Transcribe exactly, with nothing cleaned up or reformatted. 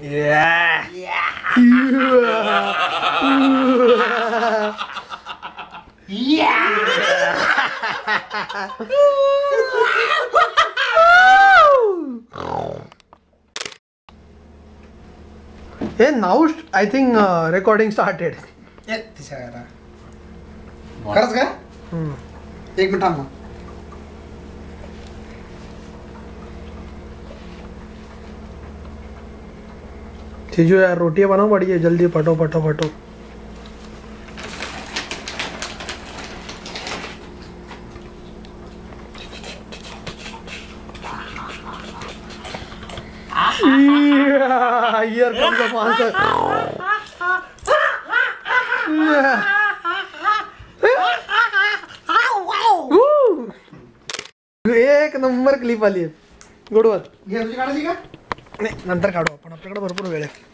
Yeah. Hey, now I think uh, recording started. खरंच का? एक मिनिट थांब. चीजू यार रोटियां बनाओ बढ़िया जल्दी फटो फटो फटो. Yeah, here comes the monster. Yeah. एक नंबर क्लिप आली आहे. गुड वर. घे तुझी काढायची का? नाही नंतर काढू आपण आपल्याकडे भरपूर वेळ आहे.